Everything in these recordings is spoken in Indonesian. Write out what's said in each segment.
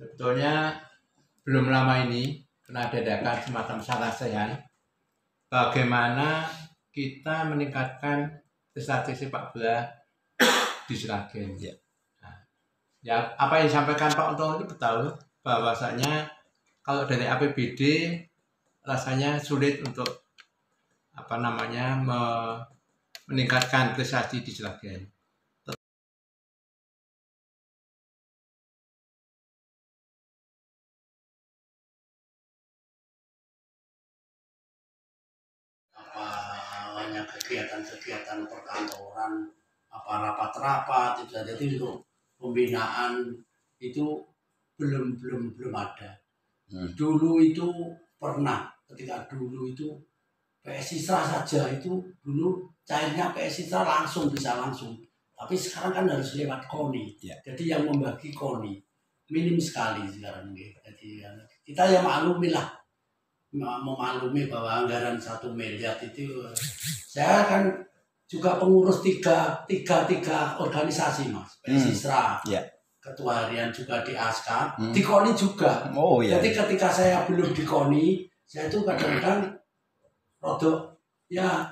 Sebetulnya belum lama ini pernah diadakan semacam sarasehan bagaimana kita meningkatkan prestasi sepak bola di Sragen. Ya. Nah, ya apa yang disampaikan Pak Untung ini betul, bahwasanya kalau dari APBD rasanya sulit untuk meningkatkan prestasi di Sragen. Banyak kegiatan-kegiatan perkantoran, rapat-rapat itu, jadi untuk pembinaan itu belum ada. Dulu itu pernah, ketika dulu itu PS Isra saja itu dulu cairnya PS Isra bisa langsung. Tapi sekarang kan harus lewat KONI. Ya. Jadi yang membagi KONI minim sekali sekarang. Jadi kita ya maklumi lah, memaklumi bahwa anggaran 1 miliar itu. Saya kan juga pengurus tiga organisasi, Mas. PS Isra. Ya. Ketua harian juga di ASKA, di KONI juga. Oh, iya. Jadi ketika saya belum di KONI, saya itu kadang-kadang rodok ya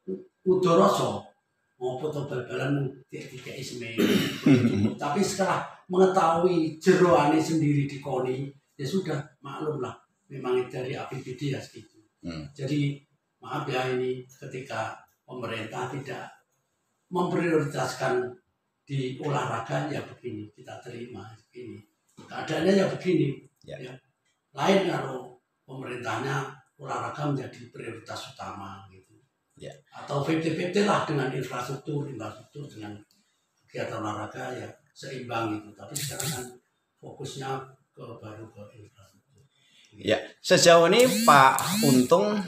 udoroso mau foto bal-balan tiga isme. Tapi setelah mengetahui jeroane sendiri di KONI, ya sudah maklum lah, memang dari APBD ya segitu. Jadi maaf ya, ini ketika pemerintah tidak memprioritaskan di olahraga ya begini, kita terima begini. Keadaannya ya begini. Ya. Ya. Lain kalau pemerintahnya olahraga menjadi prioritas utama gitu. Ya. Atau 50-50 lah dengan infrastruktur dengan kegiatan olahraga ya seimbang gitu. Tapi sekarang kan fokusnya ke infrastruktur. Gitu. Ya, sejauh ini Pak Untung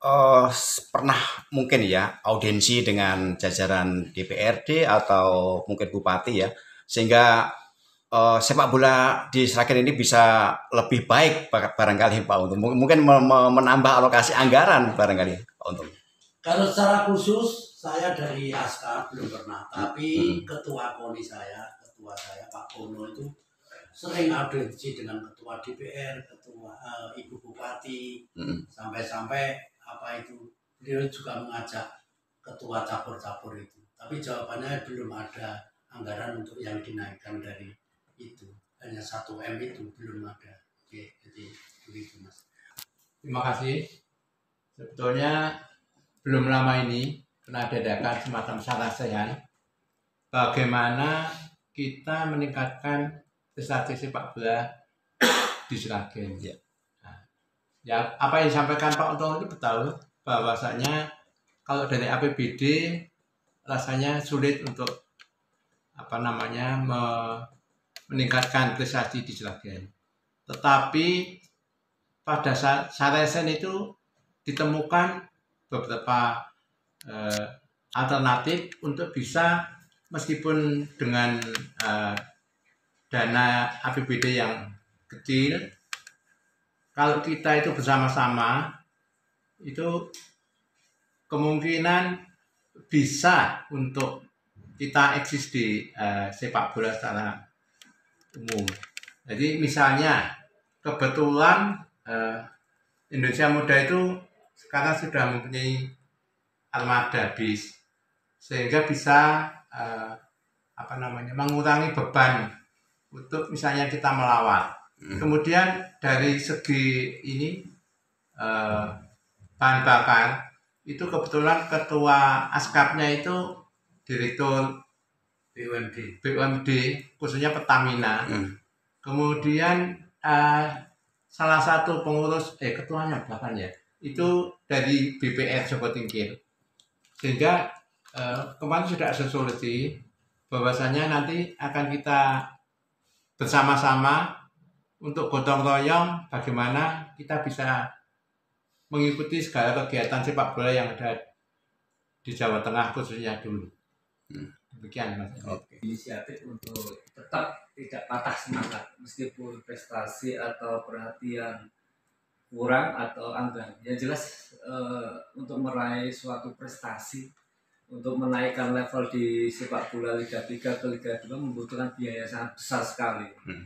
pernah mungkin ya audiensi dengan jajaran DPRD atau mungkin bupati ya, sehingga sepak bola di Sragen ini bisa lebih baik barangkali Pak Untung. Mungkin menambah alokasi anggaran barangkali Pak Untung. Kalau secara khusus saya dari ASKA belum pernah, tapi ketua KONI saya Pak Kono itu sering audiensi dengan ketua DPR, ketua Ibu Bupati, sampai-sampai beliau juga mengajak ketua cabur-cabur itu. Tapi jawabannya belum ada anggaran untuk yang dinaikkan dari itu, hanya 1 M itu belum ada. Oke, jadi begitu Mas. Terima kasih. Sebetulnya belum lama ini pernah diadakan semacam sarasehan bagaimana kita meningkatkan prestasi sepak bola di Sragen. Ya. Nah, ya apa yang disampaikan Pak Untung ini betul, bahwasanya kalau dari APBD rasanya sulit untuk meningkatkan prestasi di Sragen. Tetapi pada sarasehan itu ditemukan beberapa alternatif untuk bisa, meskipun dengan dana APBD yang kecil, kalau kita itu bersama-sama itu kemungkinan bisa untuk kita eksis di sepak bola secara umum. Jadi misalnya kebetulan Indonesia Muda itu sekarang sudah mempunyai armada bis, sehingga bisa mengurangi beban untuk misalnya kita melawat. Kemudian dari segi ini bahan bakar itu kebetulan ketua ASKAP-nya itu direktur BUMD khususnya Pertamina. Kemudian salah satu pengurus ketuanya bahkan ya itu dari BPR Joko Tingkir. Sehingga kemarin sudah ada solusi bahwasanya nanti akan kita bersama-sama untuk gotong royong bagaimana kita bisa mengikuti segala kegiatan sepak bola yang ada di Jawa Tengah khususnya dulu. Demikian Mas. Inisiatif untuk tetap tidak patah semangat meskipun prestasi atau perhatian kurang atau anggaran. Yang jelas untuk meraih suatu prestasi, untuk menaikkan level di sepak bola Liga 3 ke Liga 2 membutuhkan biaya sangat besar sekali.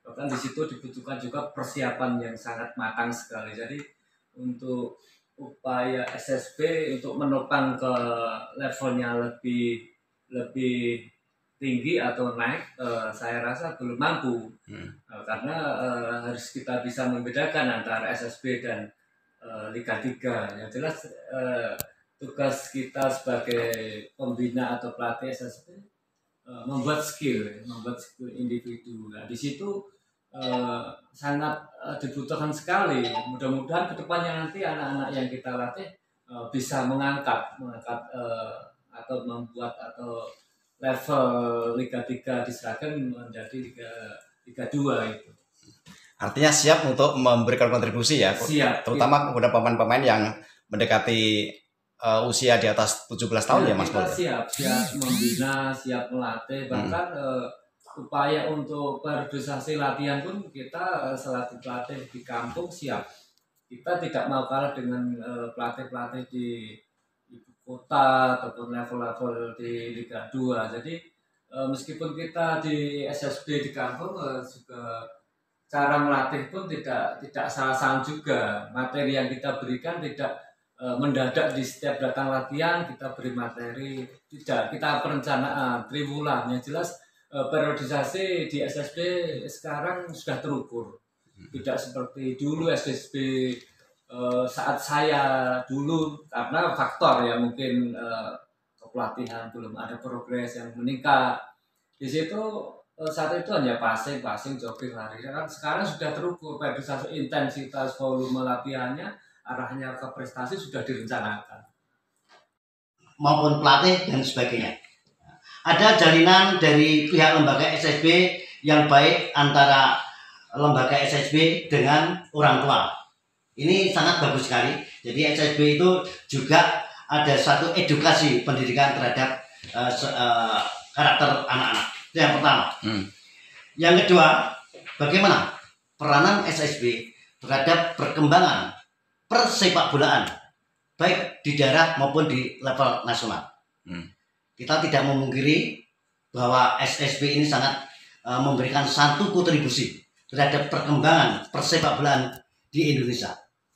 Bahkan di situ dibutuhkan juga persiapan yang sangat matang sekali. Jadi untuk upaya SSB untuk menopang ke levelnya lebih lebih tinggi atau naik, saya rasa belum mampu. Karena harus kita bisa membedakan antara SSB dan Liga 3. Yang jelas tugas kita sebagai pembina atau pelatih SSB membuat skill individu. Nah, di situ sangat dibutuhkan sekali. Mudah-mudahan kedepannya nanti anak-anak yang kita latih bisa mengangkat atau membuat atau level Liga 3 di Sragen menjadi Liga 2 itu. Artinya siap untuk memberikan kontribusi ya, Siap, terutama kepada pemain-pemain yang mendekati usia di atas 17 tahun ya Mas Kita Pol. siap membina, siap melatih, bahkan upaya untuk periodisasi latihan pun kita selaku pelatih di kampung siap. Kita tidak mau kalah dengan pelatih-pelatih di ibu kota ataupun level-level di Liga 2. Jadi meskipun kita di SSB di kampung juga cara melatih pun tidak salah-salah juga. Materi yang kita berikan tidak mendadak di setiap datang latihan kita beri materi, tidak, kita perencanaan triwulan. Yang jelas periodisasi di SSB sekarang sudah terukur, tidak seperti dulu SSB saat saya dulu, karena faktor ya mungkin kepelatihan belum ada progres yang meningkat. Di situ saat itu hanya passing, jogging, lari. Kan sekarang sudah terukur periodisasi, intensitas, volume latihannya, arahnya ke prestasi sudah direncanakan. Maupun pelatih dan sebagainya. Ada jalinan dari pihak lembaga SSB yang baik antara lembaga SSB dengan orang tua. Ini sangat bagus sekali. Jadi SSB itu juga ada satu edukasi pendidikan terhadap karakter anak-anak. Itu yang pertama. Yang kedua, bagaimana peranan SSB terhadap perkembangan persepak bolaan baik di daerah maupun di level nasional. Kita tidak memungkiri bahwa SSB ini sangat memberikan satu kontribusi terhadap perkembangan persepak bolaan di Indonesia.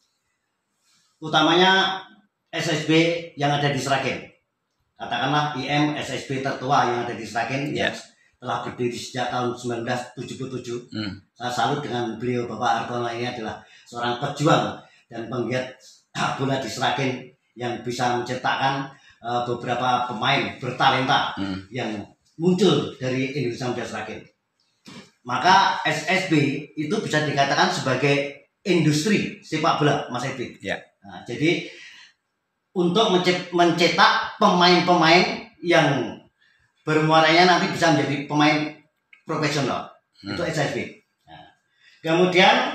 Utamanya SSB yang ada di Sragen. Katakanlah IM SSB tertua yang ada di Sragen, yang telah berdiri sejak tahun 1977. Saya salut dengan beliau, Bapak Hartono ini adalah seorang pejuang dan penggiat bola di Sragen yang bisa menciptakan beberapa pemain bertalenta yang muncul dari Indonesia Muda Sragen. Maka SSB itu bisa dikatakan sebagai industri sepak bola, Mas Edwin. Nah, jadi untuk mencetak pemain-pemain yang bermuaranya nanti bisa menjadi pemain profesional, itu SSB. Nah, kemudian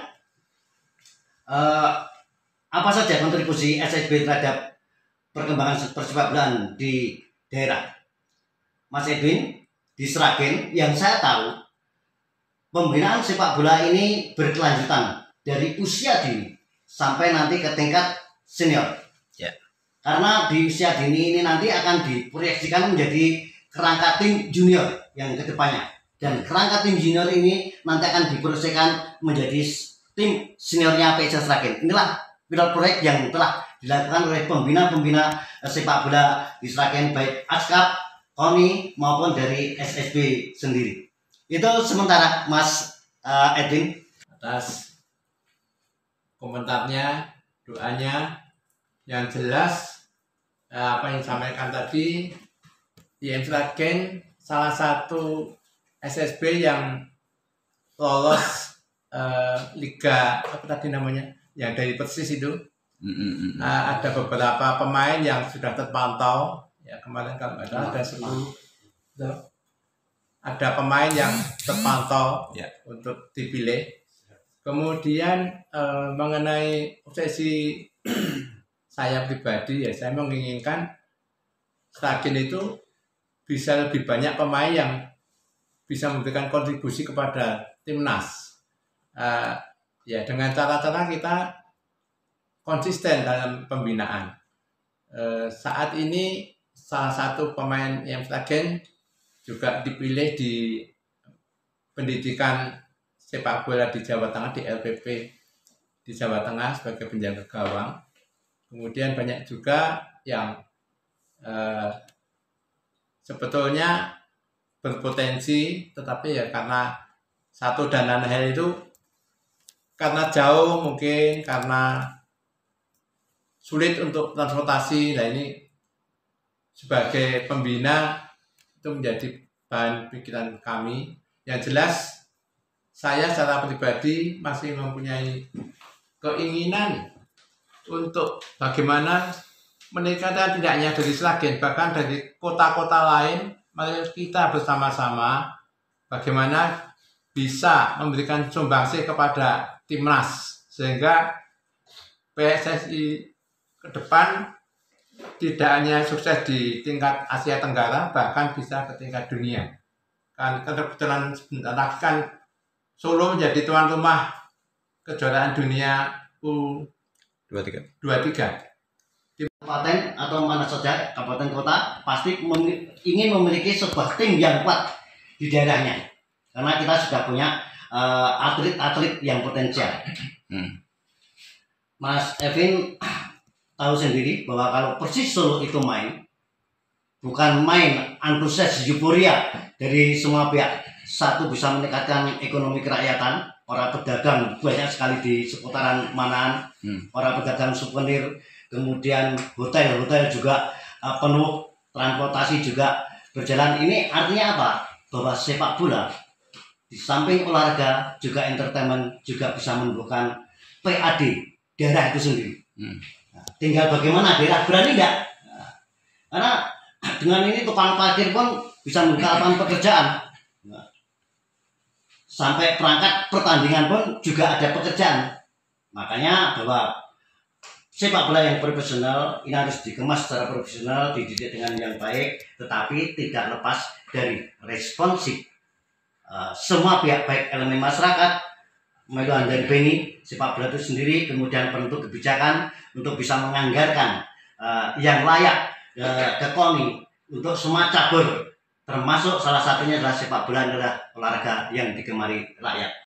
apa saja kontribusi SSB terhadap perkembangan persepak bolaan di daerah? Mas Edwin, di Sragen yang saya tahu pembinaan sepak bola ini berkelanjutan dari usia dini sampai nanti ke tingkat senior. Karena di usia dini ini nanti akan diproyeksikan menjadi kerangka tim junior yang kedepannya, dan kerangka tim junior ini nanti akan diproyeksikan menjadi tim seniornya PSIS Sragen. Inilah pilot proyek yang telah dilakukan oleh pembina-pembina sepak bola di Sragen, baik ASKAP, KONI maupun dari SSB sendiri. Itu sementara, Mas Edwin. Atas komentarnya, doanya, yang jelas apa yang disampaikan tadi, IM Sragen salah satu SSB yang lolos Liga apa tadi namanya, yang dari Persis itu. Ada beberapa pemain yang sudah terpantau ya, kemarin kalau nggak salah ada 10, ada pemain yang terpantau untuk dipilih. Kemudian mengenai obsesi saya pribadi ya, saya menginginkan Sragen itu bisa lebih banyak pemain yang bisa memberikan kontribusi kepada timnas. Ya dengan cara-cara kita konsisten dalam pembinaan. Saat ini salah satu pemain yang Sragen juga dipilih di pendidikan sepak bola di Jawa Tengah, di LPP di Jawa Tengah sebagai penjaga gawang. Kemudian banyak juga yang sebetulnya berpotensi, tetapi ya karena satu dan lain hal itu, karena jauh mungkin, karena sulit untuk transportasi. Nah ini sebagai pembina itu menjadi bahan pikiran kami. Yang jelas saya secara pribadi masih mempunyai keinginan untuk bagaimana meningkatkan tidak hanya dari Sragen, bahkan dari kota-kota lain. Mari kita bersama-sama bagaimana bisa memberikan sumbangsih kepada timnas, sehingga PSSI ke depan tidak hanya sukses di tingkat Asia Tenggara, bahkan bisa ke tingkat dunia. Kan kebetulan sebentar lagi kan Solo menjadi tuan rumah kejuaraan dunia U23. Kabupaten atau mana saja, kabupaten kota pasti ingin memiliki sebuah tim yang kuat di daerahnya, karena kita sudah punya atlet-atlet yang potensial. Mas Evin tahu sendiri bahwa kalau Persis Solo itu main, bukan main antusias euforia dari semua pihak. Satu, bisa meningkatkan ekonomi kerakyatan, para pedagang banyak sekali di seputaran Manahan, para pedagang souvenir, kemudian hotel-hotel juga penuh, transportasi juga berjalan. Ini artinya apa? Bahwa sepak bola di samping olahraga juga entertainment, juga bisa menumbuhkan PAD daerah itu sendiri. Nah, tinggal bagaimana daerah berani enggak? Nah, karena dengan ini tukang parkir pun bisa membuka lapangan pekerjaan. Nah, sampai perangkat pertandingan pun juga ada pekerjaan. Makanya bahwa sepak bola yang profesional ini harus dikemas secara profesional, dididik dengan yang baik, tetapi tidak lepas dari responsif semua pihak, baik elemen masyarakat, Meluan dan Beni, sepak bola itu sendiri, kemudian penentu kebijakan untuk bisa menganggarkan yang layak ke KONI untuk semua cabur, termasuk salah satunya adalah sepak bola adalah olahraga yang digemari rakyat.